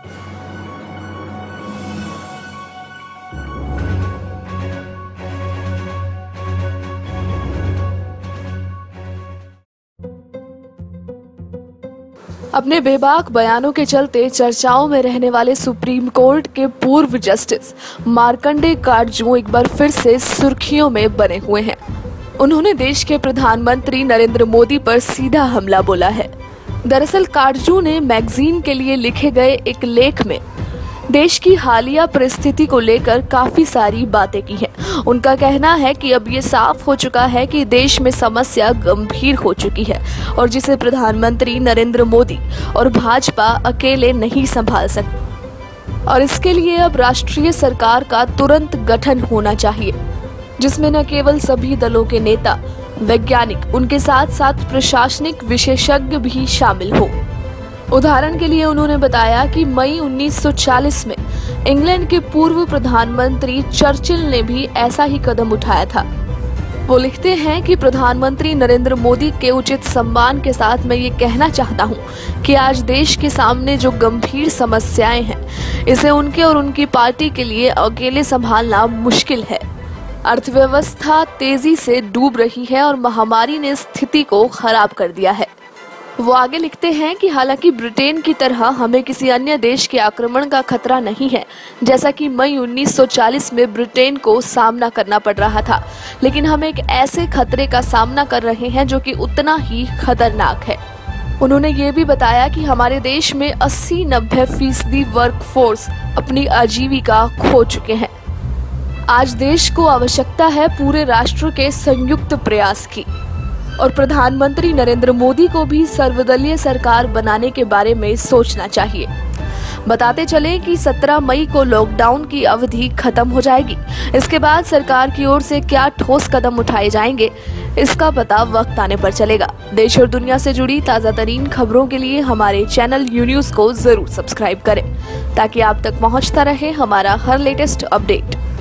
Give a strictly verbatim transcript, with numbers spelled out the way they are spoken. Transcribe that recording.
अपने बेबाक बयानों के चलते चर्चाओं में रहने वाले सुप्रीम कोर्ट के पूर्व जस्टिस मार्कंडे काटजू एक बार फिर से सुर्खियों में बने हुए हैं। उन्होंने देश के प्रधानमंत्री नरेंद्र मोदी पर सीधा हमला बोला है। दरअसल काटजू ने मैगजीन के लिए लिखे गए एक लेख में देश की हालिया परिस्थिति को लेकर काफी सारी बातें की हैं। उनका कहना है कि अब ये साफ हो चुका है कि देश में समस्या गंभीर हो चुकी है और जिसे प्रधानमंत्री नरेंद्र मोदी और भाजपा अकेले नहीं संभाल सकते और इसके लिए अब राष्ट्रीय सरकार का तुरंत गठन होना चाहिए, जिसमें न केवल सभी दलों के नेता, वैज्ञानिक, उनके साथ साथ प्रशासनिक विशेषज्ञ भी शामिल हो। उदाहरण के लिए उन्होंने बताया कि मई उन्नीस सौ चालीस में इंग्लैंड के पूर्व प्रधानमंत्री चर्चिल ने भी ऐसा ही कदम उठाया था। वो लिखते हैं कि प्रधानमंत्री नरेंद्र मोदी के उचित सम्मान के साथ मैं ये कहना चाहता हूँ कि आज देश के सामने जो गंभीर समस्याएं हैं, इसे उनके और उनकी पार्टी के लिए अकेले संभालना मुश्किल है। अर्थव्यवस्था तेजी से डूब रही है और महामारी ने स्थिति को खराब कर दिया है। वो आगे लिखते हैं कि हालांकि ब्रिटेन की तरह हमें किसी अन्य देश के आक्रमण का खतरा नहीं है, जैसा कि मई उन्नीस सौ चालीस में ब्रिटेन को सामना करना पड़ रहा था, लेकिन हम एक ऐसे खतरे का सामना कर रहे हैं जो कि उतना ही खतरनाक है। उन्होंने ये भी बताया कि हमारे देश में अस्सी नब्बे फीसदी वर्क फोर्स अपनी आजीविका खो चुके हैं। आज देश को आवश्यकता है पूरे राष्ट्र के संयुक्त प्रयास की और प्रधानमंत्री नरेंद्र मोदी को भी सर्वदलीय सरकार बनाने के बारे में सोचना चाहिए। बताते चलें कि सत्रह मई को लॉकडाउन की अवधि खत्म हो जाएगी। इसके बाद सरकार की ओर से क्या ठोस कदम उठाए जाएंगे, इसका पता वक्त आने पर चलेगा। देश और दुनिया से जुड़ी ताज़ा तरीन खबरों के लिए हमारे चैनल यू न्यूज़ को जरूर सब्सक्राइब करें ताकि आप तक पहुंचता रहे हमारा हर लेटेस्ट अपडेट।